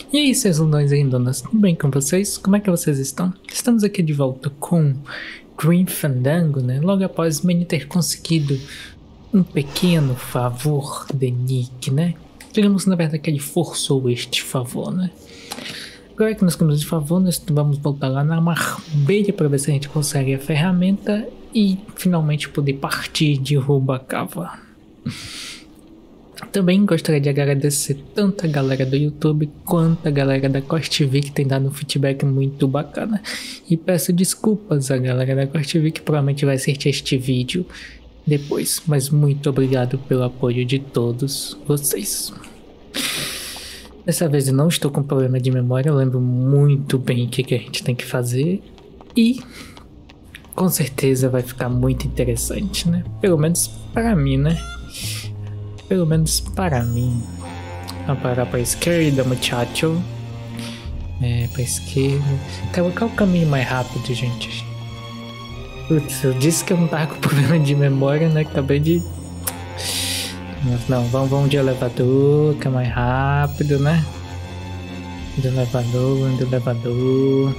E aí, seus lindões e lindonas, tudo bem com vocês? Como é que vocês estão? Estamos aqui de volta com Grim Fandango, né? Logo após Manny ter conseguido um pequeno favor de Nick, né? Digamos, na verdade, que ele forçou este favor, né? Agora que nós temos de favor, nós vamos voltar lá na Marbella para ver se a gente consegue a ferramenta e finalmente poder partir de Rubacava. Também gostaria de agradecer tanto a galera do YouTube quanto a galera da Cost TV que tem dado um feedback muito bacana. E peço desculpas à galera da Cost TV que provavelmente vai assistir este vídeo depois. Mas muito obrigado pelo apoio de todos vocês. Dessa vez eu não estou com problema de memória, eu lembro muito bem o que a gente tem que fazer. E com certeza vai ficar muito interessante, né? Pelo menos para mim, né? Pelo menos para mim. Vamos parar para a esquerda, muchacho. Para a esquerda. Qual é o caminho mais rápido, gente? Putz, eu disse que eu não tava com problema de memória, né? Acabei de... Não, vamos de elevador, que é mais rápido, né? De elevador.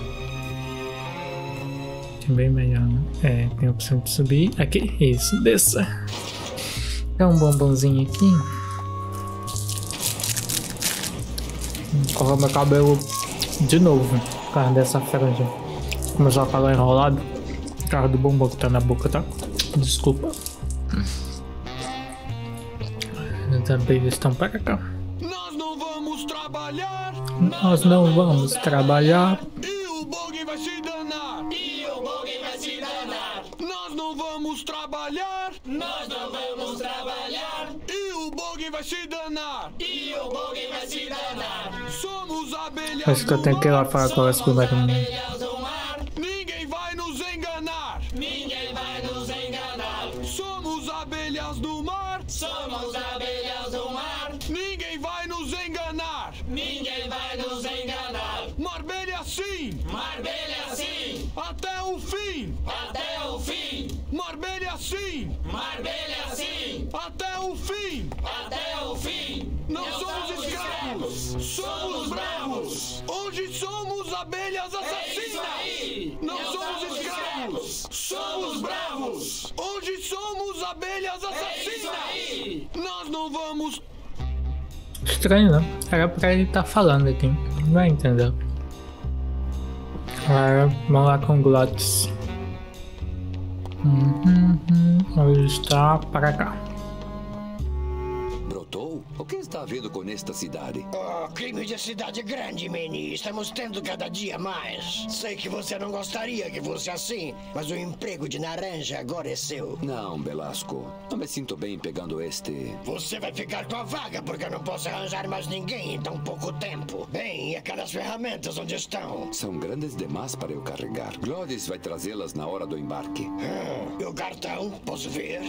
Bem melhor, né? Tem a opção de subir. Aqui, isso, desça. Dá um bombonzinho aqui. Vou colocar meu cabelo de novo por causa dessa franja. Começou a falar enrolado por causa do bombom que tá na boca, tá? Desculpa. Os abelhas estão para cá. Nós não vamos trabalhar. Nós não vamos trabalhar. E o Bog vai se danar. E o Bog vai se danar. Nós não vamos trabalhar. Nós não vamos trabalhar. E o Bog vai se danar. E o Bog vai se danar. Somos abelhas Acho que eu tenho que ir lá falar com elas Somos primeiro. abelhas do mar. Ninguém vai nos enganar. Ninguém vai nos enganar. Somos abelhas do mar. Somos abelhas do mar. Ninguém vai nos enganar. Ninguém vai nos enganar. Marbella sim. Marbella sim. Até o fim. Até o fim. Marbella sim. Marbella sim. Até o fim. Até o fim. Não somos escravos. Somos bravos. Hoje somos abelhas É isso aí. assassinas. Não somos escravos. Somos bravos. Hoje somos abelhas É isso assassinas. aí. Nós não vamos. Estranho, né? Era pra ele estar falando aqui. Não vai entender. Agora, vamos lá com o Glottis. Ele está para cá. Brotou? O que está havendo com esta cidade? Oh, crime de cidade grande, Manny. Estamos tendo cada dia mais. Sei que você não gostaria que fosse assim, mas o emprego de naranja agora é seu. Não, Belasco. Não me sinto bem pegando este... Você vai ficar com a vaga porque eu não posso arranjar mais ninguém em tão pouco tempo. Bem, e aquelas ferramentas onde estão? São grandes demais para eu carregar. Glóris vai trazê-las na hora do embarque. E o cartão? Posso ver?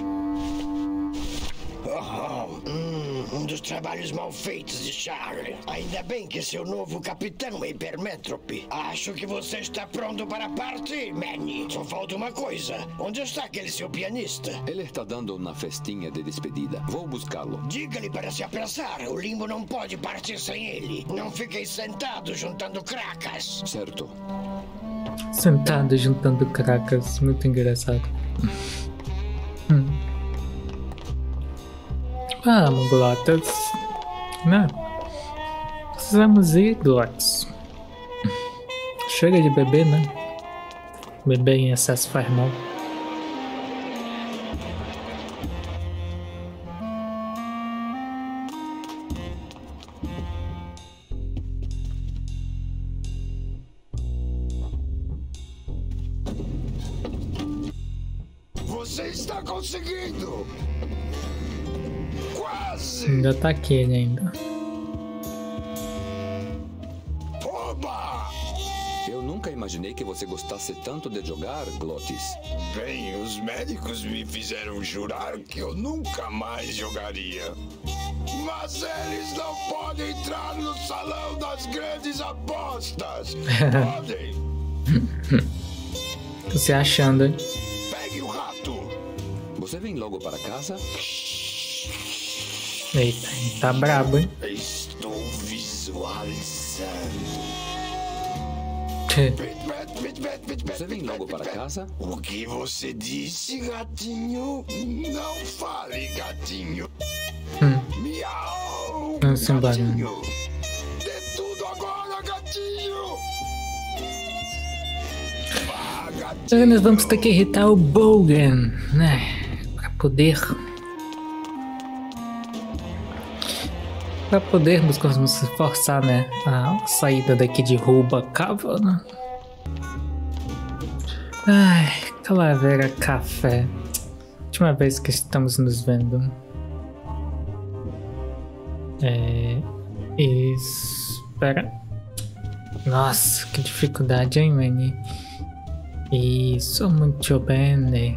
Um dos trabalhos mal feitos de Charlie. Ainda bem que seu novo capitão é hipermétrope. Acho que você está pronto para partir, Manny. Só falta uma coisa. Onde está aquele seu pianista? Ele está dando uma festinha de despedida. Vou buscá-lo. Diga-lhe para se apressar. O limbo não pode partir sem ele. Não fiquem sentados juntando cracas. Certo. Sentado juntando cracas. Muito engraçado. Vamos, Glottis. Né? Precisamos ir, Glottis. Chega de beber, né? Beber em excesso faz mal. Você está conseguindo! Quase! Ainda tá aqui ele ainda. Oba! Eu nunca imaginei que você gostasse tanto de jogar, Glottis. Bem, os médicos me fizeram jurar que eu nunca mais jogaria. Mas eles não podem entrar no salão das grandes apostas. Podem? Você achando, hein? Pegue o rato. Você vem logo para casa? Eita, tá brabo, hein? Estou visualizando. Você vem logo para casa? O que você disse, gatinho? Não fale, gatinho. Miau, Vamos embora. gatinho. Dê tudo agora, gatinho. Vá, gatinho. Agora nós vamos ter que irritar o Bogan, né? Pra podermos forçar, né? A saída daqui de Rubacava, né? Ai, Calavera Café. Última vez que estamos nos vendo. Espera. Nossa, que dificuldade, hein, Manny? Isso, muito bem.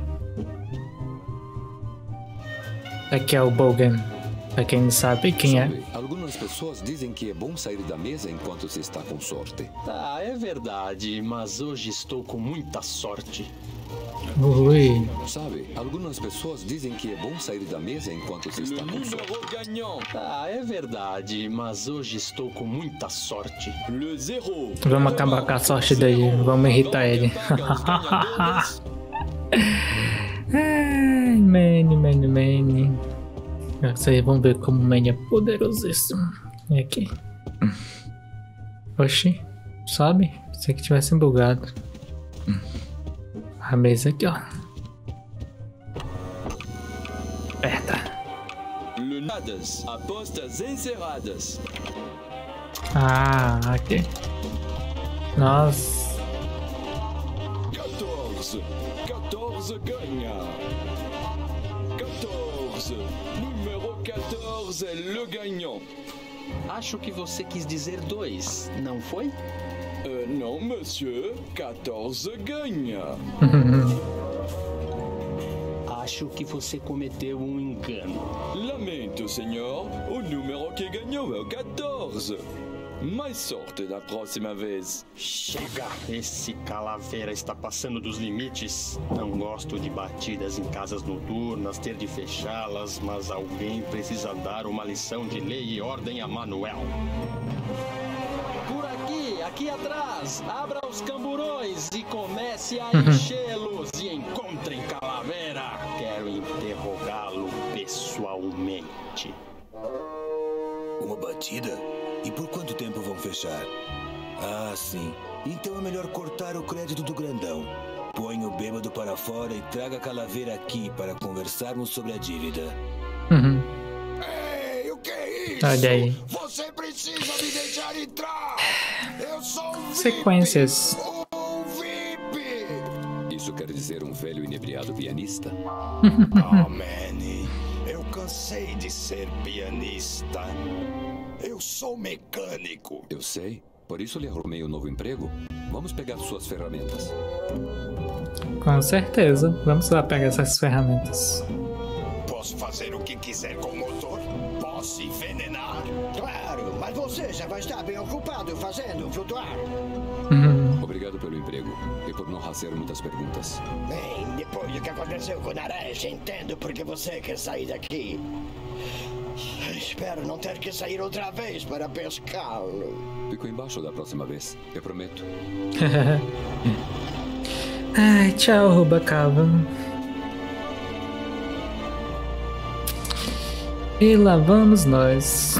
Aqui é o Bogan. Pra quem não sabe quem é. Sabe, algumas pessoas dizem que é bom sair da mesa enquanto se está com sorte. Ah, é verdade, mas hoje estou com muita sorte. Ui. Sabe, algumas pessoas dizem que é bom sair da mesa enquanto se está com sorte. Ah, é verdade, mas hoje estou com muita sorte. Le zéro. Vamos acabar com a sorte dele. Vamos irritar ele. Ai, Manny. Vocês vão ver como o Manny é poderosíssimo. E aqui. Oxi. Sobe? Pensei que tivesse bugado. A mesa aqui, ó. Aperta. Lunadas. Apostas encerradas. Ah, aqui. Nossa. 14 ganha. 14. Número 14 é le gagnant. Acho que você quis dizer 2, não foi? Não, monsieur. 14 ganha. Acho que você cometeu um engano. Lamento, senhor. O número que ganhou é o 14. Mais sorte da próxima vez. Chega! Esse Calavera está passando dos limites. Não gosto de batidas em casas noturnas, ter de fechá-las, mas alguém precisa dar uma lição de lei e ordem a Manuel. Por aqui atrás, abra os camburões e comece a enchê-los e encontrem Calavera. Quero interrogá-lo pessoalmente. Uma batida? E por quanto tempo vão fechar? Ah, sim. Então é melhor cortar o crédito do grandão. Põe o bêbado para fora e traga a Calavera aqui para conversarmos sobre a dívida. Ei, o que é isso? Olha aí. Você precisa me deixar entrar. Eu sou um VIP. Sequências. Um VIP. Isso quer dizer um velho inebriado pianista? Oh, Manny, eu cansei de ser pianista. Eu sou mecânico. Eu sei. Por isso lhe arrumei um novo emprego. Vamos pegar suas ferramentas. Com certeza. Vamos lá pegar essas ferramentas. Posso fazer o que quiser com o motor? Posso envenenar? Claro, mas você já vai estar bem ocupado fazendo flutuar. Obrigado pelo emprego e por não fazer muitas perguntas. Bem, depois do que aconteceu com o Naresh, entendo por que você quer sair daqui. Espero não ter que sair outra vez para pescá-lo. Fico embaixo da próxima vez, eu prometo. Ai, tchau, Rubacava. E lá vamos nós.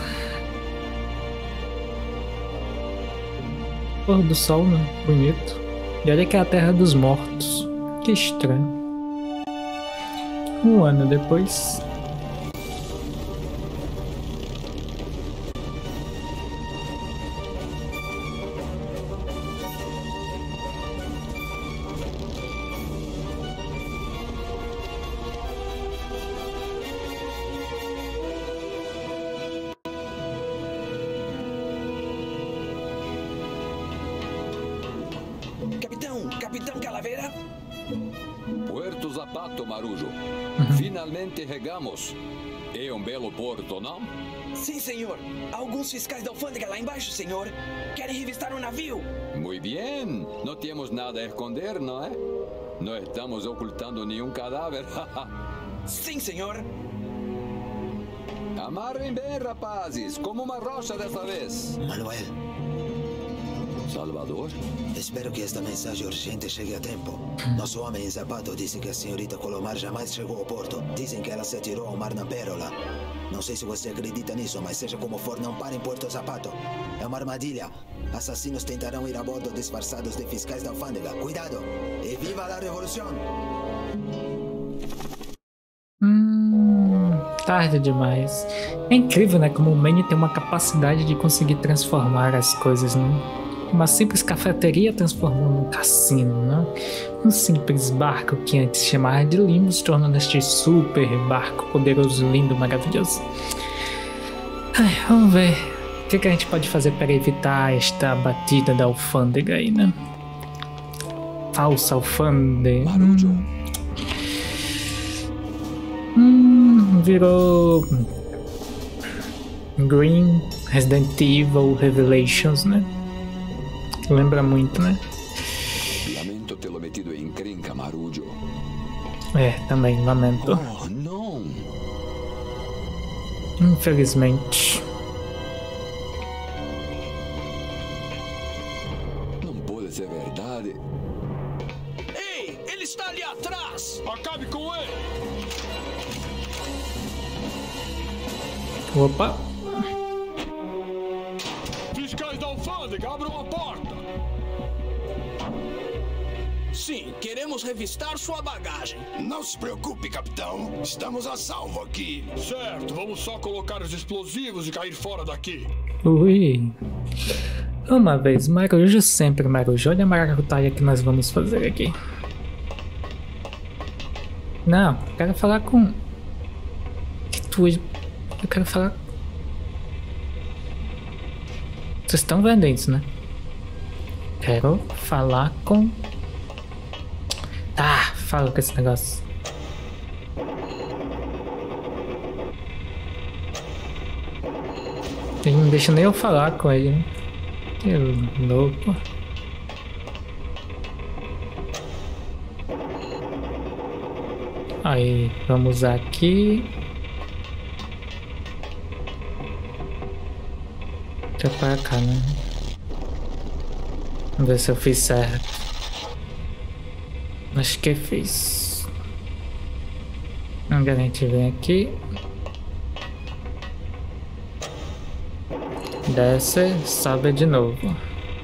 Pôr do sol, né? Bonito. E olha que é a Terra dos Mortos. Que estranho. Um ano depois. Capitão Calavera? Puerto Zapato, Marujo. Finalmente regamos. É um belo porto, não? Sim, senhor. Alguns fiscais da alfândega lá embaixo, senhor. Querem revistar o navio. Muito bem. Não temos nada a esconder, não é? Não estamos ocultando nenhum cadáver. Sim, senhor. Amarrem bem, rapazes, como uma rocha dessa vez. Manuel, Salvador? Espero que esta mensagem urgente chegue a tempo. Nosso homem em Zapato disse que a senhorita Colomar jamais chegou ao porto. Dizem que ela se atirou ao mar na Pérola. Não sei se você acredita nisso, mas seja como for, não para em Porto Zapato. É uma armadilha. Assassinos tentarão ir a bordo disfarçados de fiscais da alfândega. Cuidado! E viva a revolução! Tarde demais. É incrível, né? Como o Manny tem uma capacidade de conseguir transformar as coisas, né? Uma simples cafeteria transformou num cassino, né? Um simples barco que antes chamava de limo se tornou este super barco poderoso, lindo, maravilhoso. Ai, vamos ver o que a gente pode fazer para evitar esta batida da alfândega aí, né? Falsa alfândega. Virou Green Resident Evil Revelations, né? Lembra muito, né? Lamento tê-lo metido em encrenca, Marujo. É, também lamento. Oh, não! Infelizmente. Não pode ser verdade. Ei, ele está ali atrás! Acabe com ele! Opa! Fiscais da alfândega, abram a porta! Sim, queremos revistar sua bagagem. Não se preocupe, capitão. Estamos a salvo aqui. Certo, vamos só colocar os explosivos e cair fora daqui. Ui! Uma vez, Marujo sempre Marujo. Olha a maracutaia que nós vamos fazer aqui. Não, quero falar com... Que tu... Eu quero falar... Vocês estão vendo isso, né? Quero falar com... Tá, fala com esse negócio. Ele não deixa nem eu falar com ele, né? Que louco. Aí, vamos usar aqui. Até pra cá, né? Vamos ver se eu fiz certo. Acho que fiz. Agora a gente vem aqui. Desce, sobe de novo.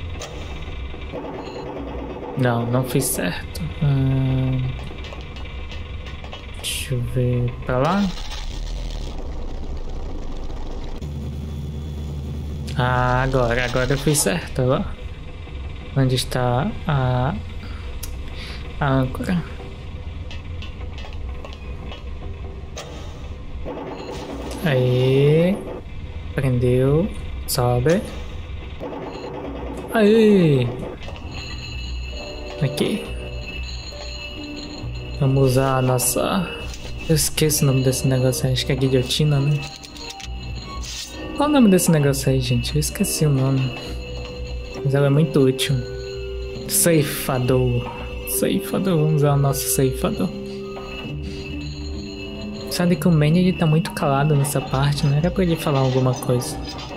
Não, não fiz certo. Deixa eu ver pra lá. Ah, agora eu fiz certo, ó. Onde está a âncora? Aí, prendeu, sobe. Aí, aqui. Vamos usar a nossa... Eu esqueço o nome desse negócio aí, acho que é guilhotina, né? Qual o nome desse negócio aí, gente? Eu esqueci o nome. Mas ela é muito útil. Ceifador. Ceifador, vamos usar o nosso ceifador. Sabe que o Manny ele tá muito calado nessa parte, não era pra ele falar alguma coisa.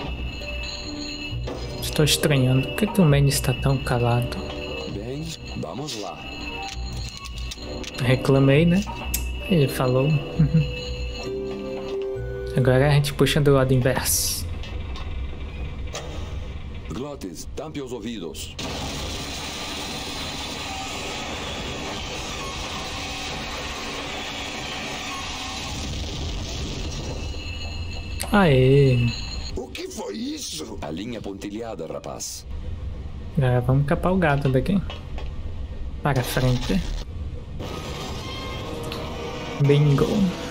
Estou estranhando, por que o Manny está tão calado? Bem, vamos lá. Reclamei, né? Ele falou. Agora a gente puxa do lado inverso. Glottis, tampe os ouvidos. Aê! O que foi isso? A linha pontilhada, rapaz. Agora vamos capar o gato daqui. Para frente. Bingo.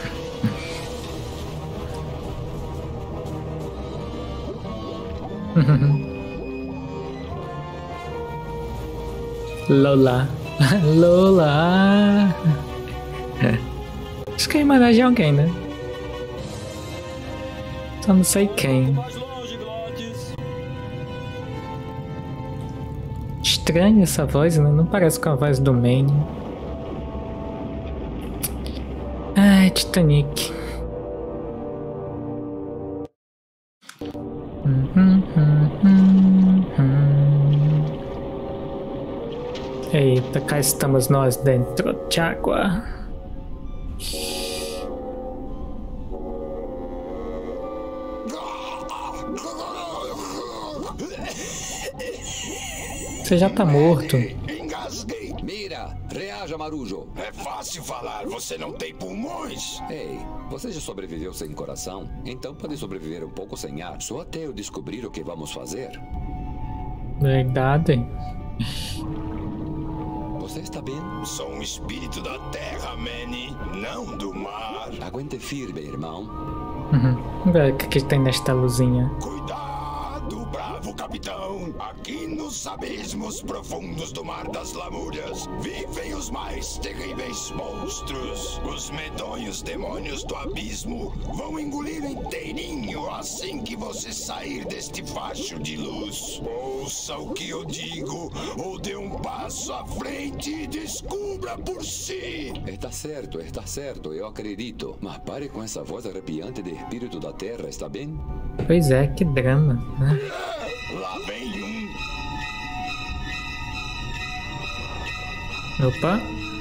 Lola. Lola. Acho que é homenagem de alguém, né? Só não sei quem. Estranha essa voz, né? Não parece com a voz do Manny. Ai, Titanic. Eita, cá estamos nós dentro de água. Você já tá morto. Engasguei. Mira, reaja, Marujo. É fácil falar, você não tem pulmões. Ei, você já sobreviveu sem coração? Então pode sobreviver um pouco sem ar, só até eu descobrir o que vamos fazer. Verdade. Você está bem? Sou um espírito da terra, Manny, não do mar. Aguente firme, irmão. Vamos ver o que tem nesta luzinha. Cuidado, bravo capitão. Aqui nos abismos profundos do Mar das Lamúrias vivem os mais terríveis monstros. Os medonhos demônios do abismo vão engolir inteirinho assim que você sair deste facho de luz. Ouça o que eu digo ou dê um passo à frente e descubra por si. Está certo, eu acredito. Mas pare com essa voz arrepiante de espírito da terra, está bem? Pois é, que drama, né? Lá vem um. Opa.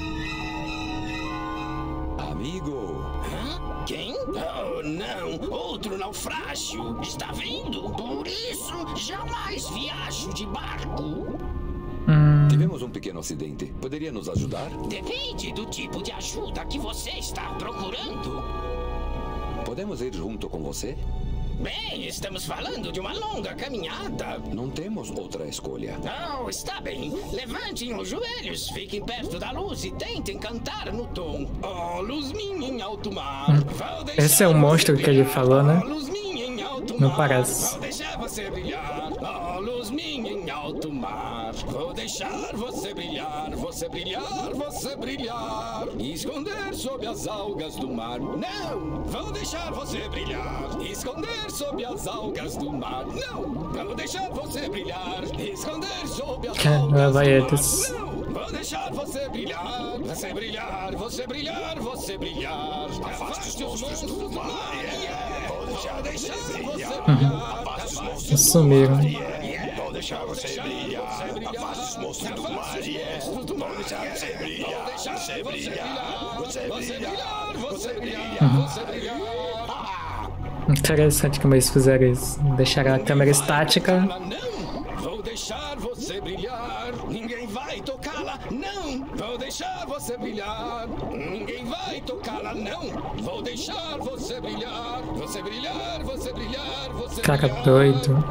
Amigo. Hã? Quem? Oh, não. Outro naufrágio. Está vindo? Por isso, jamais viajo de barco. Tivemos um pequeno acidente. Poderia nos ajudar? Depende do tipo de ajuda que você está procurando. Podemos ir junto com você? Bem, estamos falando de uma longa caminhada. Não temos outra escolha. Oh, está bem. Levantem os joelhos, fiquem perto da luz e tentem cantar no tom. Oh, luz minha em alto mar. Esse é o monstro que ele falou, né? Oh, luz minha em alto Não mar. parece. Vou deixar você brilhar. Oh, luz minha em alto mar. Vou deixar você brilhar, você brilhar, você brilhar. E esconder sob as algas do mar. Não! Vou deixar você brilhar. Esconder sob as algas do mar. Não! Vou deixar você brilhar. Esconder sob as algas do mar. Não! Vou deixar você brilhar. Você brilhar, você brilhar, você brilhar. Afaste os monstros do mar. Vou deixar você brilhar. Afaste os monstros do mar. Sumiram. Vou deixar você brilhar. Afaste os monstros do mar. Vou deixar você brilhar. Você brilhar. Você brilhar. Você brilhar. Você brilhar. Interessante como eles fizeram isso. Deixaram a câmera estática. Não! Vou deixar você brilhar. Ninguém vai tocá-la. Não! Vou deixar você brilhar. Ninguém vai tocá-la. Não! Vou deixar você brilhar. Você brilhar, você brilhar, você Cara brilhar. doido.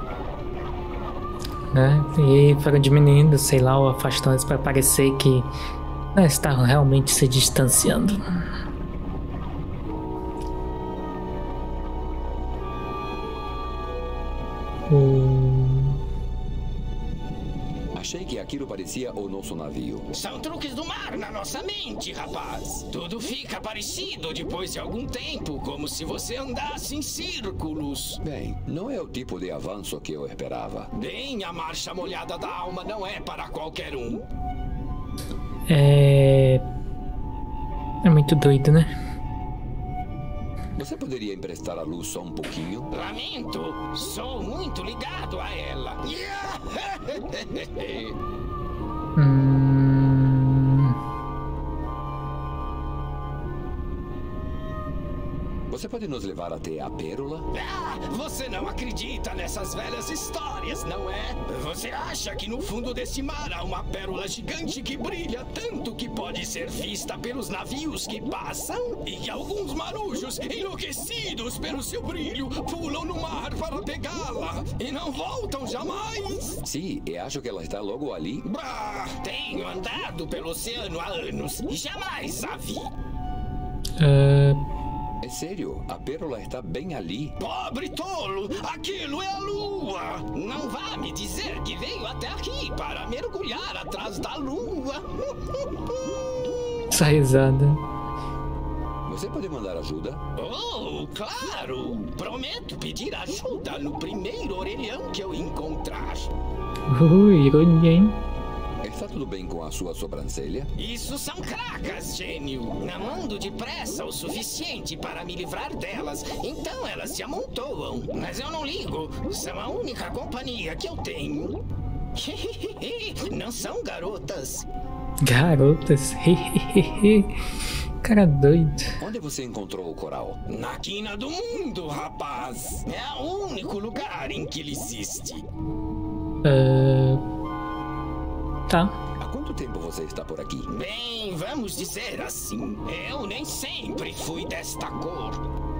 Né? E foram diminuindo, sei lá, ou afastando eles pra parecer que estavam realmente se distanciando. Achei que aquilo parecia o nosso navio. São truques do mar na nossa mente, rapaz. Tudo fica parecido depois de algum tempo, como se você andasse em círculos. Bem, não é o tipo de avanço que eu esperava. Bem, a marcha molhada da alma não é para qualquer um. É muito doido, né? Você poderia emprestar a luz só um pouquinho? Lamento, sou muito ligado a ela. Você pode nos levar até a pérola? Ah, você não acredita nessas velhas histórias, não é? Você acha que no fundo desse mar há uma pérola gigante que brilha tanto que pode ser vista pelos navios que passam? E que alguns marujos, enlouquecidos pelo seu brilho, pulam no mar para pegá-la e não voltam jamais? Sim, e acho que ela está logo ali. Bah, tenho andado pelo oceano há anos e jamais a vi. É sério, a pérola está bem ali. Pobre tolo, aquilo é a lua. Não vá me dizer que veio até aqui para mergulhar atrás da lua. Essa risada. Você pode mandar ajuda? Oh, claro. Prometo pedir ajuda no primeiro orelhão que eu encontrar. Ironia, hein? Está tudo bem com a sua sobrancelha? Isso são cracas, gênio. Não ando depressa o suficiente para me livrar delas, então elas se amontoam. Mas eu não ligo. São a única companhia que eu tenho. Não são garotas. Garotas. Cara doido. Onde você encontrou o coral? Na quina do mundo, rapaz. É o único lugar em que ele existe. Tá. Há quanto tempo você está por aqui? Bem, vamos dizer assim. Eu nem sempre fui desta cor.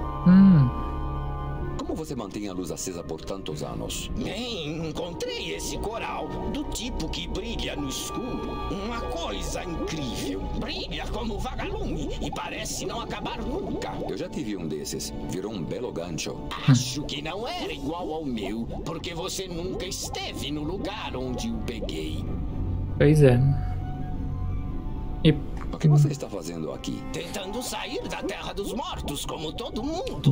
Como você mantém a luz acesa por tantos anos? Bem, encontrei esse coral, do tipo que brilha no escuro. Uma coisa incrível. Brilha como vagalume e parece não acabar nunca. Eu já tive um desses. Virou um belo gancho. Acho que não era igual ao meu, porque você nunca esteve no lugar onde o peguei. Pois é. E... O que você está fazendo aqui? Tentando sair da Terra dos Mortos, como todo mundo.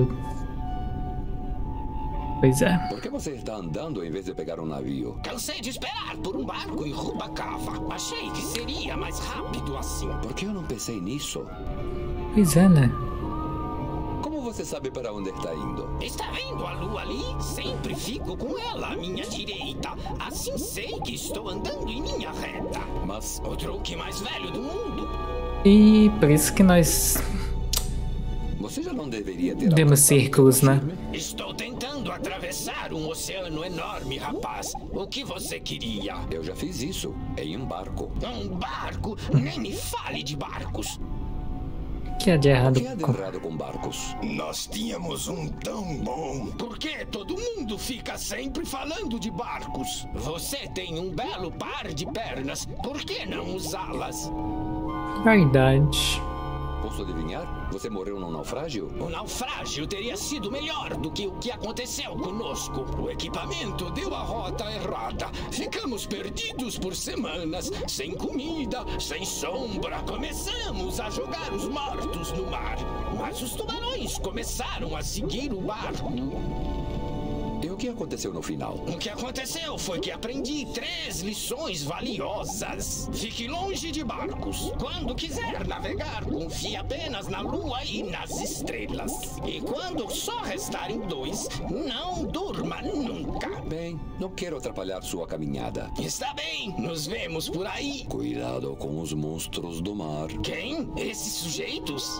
Pois é. Por que você está andando em vez de pegar um navio? Cansei de esperar por um barco em Rubacava. Achei que seria mais rápido assim. Por que eu não pensei nisso? Pois é, né? Como você sabe para onde está indo? Está vendo a lua ali? Sempre fico com ela à minha direita. Assim sei que estou andando em linha reta. Mas... O truque mais velho do mundo. E por isso que nós... Você já não deveria ter... Demos círculos, né? Estou tentando atravessar um oceano enorme, rapaz. O que você queria? Eu já fiz isso, em um barco. Um barco? Nem me fale de barcos. O que há de errado com barcos? Nós tínhamos um tão bom. Por que todo mundo fica sempre falando de barcos? Você tem um belo par de pernas. Por que não usá-las? Verdade. Posso adivinhar? Você morreu num naufrágio? O naufrágio teria sido melhor do que o que aconteceu conosco. O equipamento deu a rota errada. Ficamos perdidos por semanas, sem comida, sem sombra. Começamos a jogar os mortos no mar. Mas os tubarões começaram a seguir o barco. E o que aconteceu no final? O que aconteceu foi que aprendi 3 lições valiosas. Fique longe de barcos. Quando quiser navegar, confie apenas na lua e nas estrelas. E quando só restarem 2, não durma nunca. Bem, não quero atrapalhar sua caminhada. Está bem, nos vemos por aí. Cuidado com os monstros do mar. Quem? Esses sujeitos?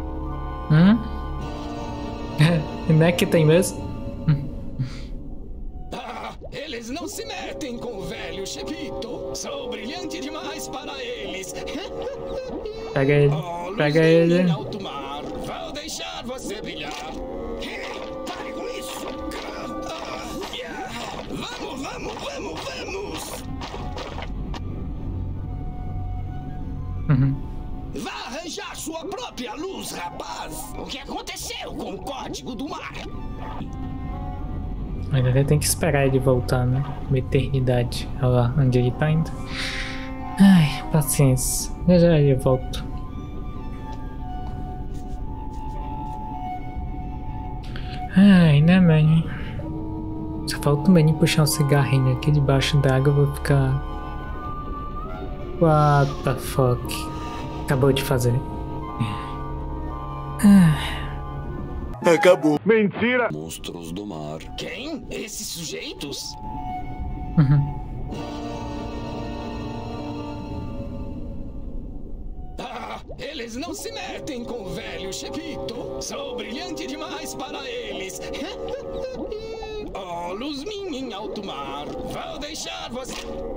Não é que tem mesmo? Eles não se metem com o velho Chepito. Sou brilhante demais para eles. Pega ele. Pega ele. Alto mar. Vou deixar você brilhar. Pare com isso. Vamos. Vá arranjar sua própria luz, rapaz. O que aconteceu com o código do mar? Agora tem que esperar ele voltar, né? Uma eternidade. Olha lá onde ele tá indo. Ai, paciência. Já ele volta. Ai, né, Manny? Só falta o Manny puxar um cigarrinho aqui debaixo d'água. Eu vou ficar... What the fuck? Acabou de fazer. Acabou. Mentira! Monstros do mar. Quem? Esses sujeitos? Eles não se metem com o velho Chepito. Sou brilhante demais para eles. Oh, luz minha em alto mar. Vou deixar você...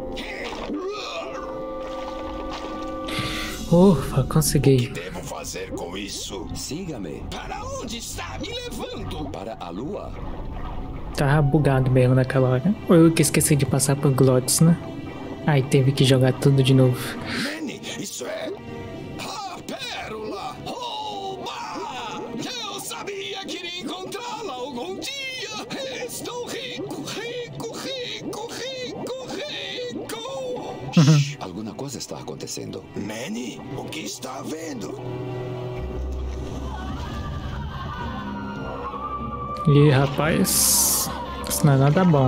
Ufa, consegui. O que devo fazer com isso? Siga-me. Para onde está me levando? Para a lua. Tava bugado mesmo naquela hora. Ou eu que esqueci de passar por Glottis, né? Aí teve que jogar tudo de novo. Manny, isso é... Ah, pérola! Oba! Eu sabia que iria encontrá-la algum dia! Estou rico! Alguma coisa está acontecendo. Manny, o que está havendo? E rapaz, isso não é nada bom.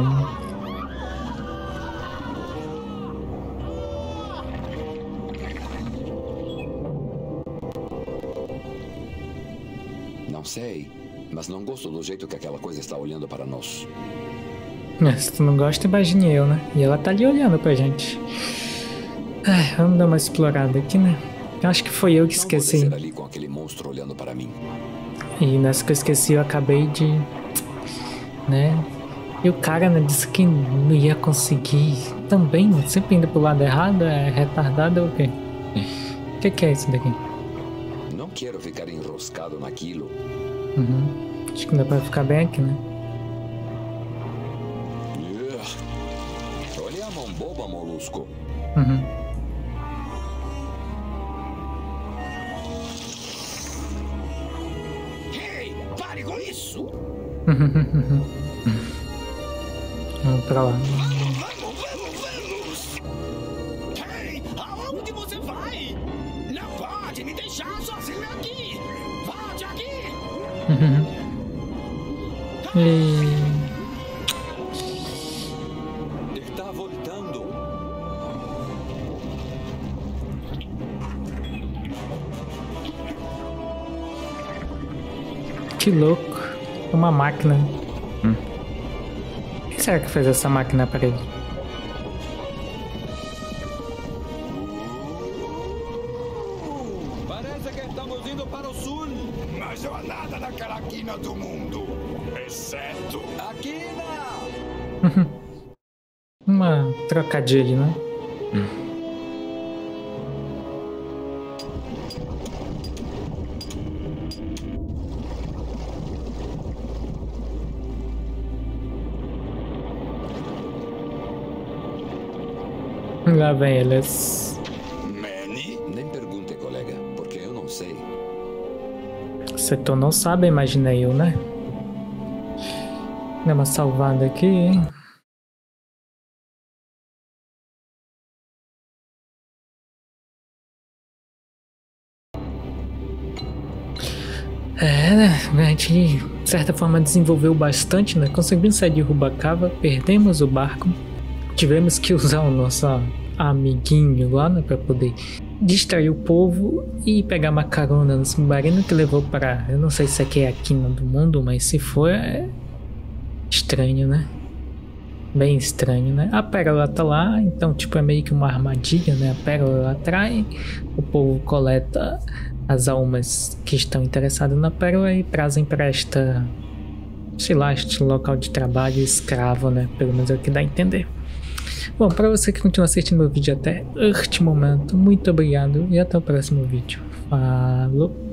Não sei, mas não gosto do jeito que aquela coisa está olhando para nós. Se tu não gosta, imagine eu, né? E ela tá ali olhando pra gente. Vamos dar uma explorada aqui, né? Acho que foi eu que esqueci. Não vou ali com aquele monstro olhando para mim. E nessa que eu esqueci, eu acabei de... né? E o cara, né, disse que não ia conseguir também, sempre indo pro lado errado, é retardado ou o quê? O que é isso daqui? Não quero ficar enroscado naquilo. Acho que dá pra ficar bem aqui, né? Olha a mão boba, molusco. Ei, pare com isso! Vamos pra lá. Vamos! Ei, aonde você vai? Não pode me deixar sozinho aqui! Volte aqui! Está voltando. Que louco. Uma máquina. O que será que fez essa máquina para ele? Parece que estamos indo para o sul. Mas não há nada naquela quina do mundo, exceto A quina! Uma trocadilho, né? Lá vem eles. Manny. Nem pergunte, colega, porque eu não sei. Se tu não sabe, imaginei eu, né? Dá uma salvada aqui, hein? Né? A gente, de certa forma, desenvolveu bastante, né? Conseguimos sair de Rubacava, perdemos o barco. Tivemos que usar o nosso amiguinho lá, né? Pra poder distrair o povo e pegar uma carona no submarino que levou para... Eu não sei se aqui é a quina do mundo, mas se for, é estranho, né? Bem estranho, né? A pérola tá lá, então tipo é meio que uma armadilha, né? A pérola atrai, o povo coleta as almas que estão interessadas na pérola e trazem para esta, sei lá, este local de trabalho escravo, né? Pelo menos é o que dá a entender. Bom, para você que continua assistindo meu vídeo até este momento, muito obrigado e até o próximo vídeo. Falou!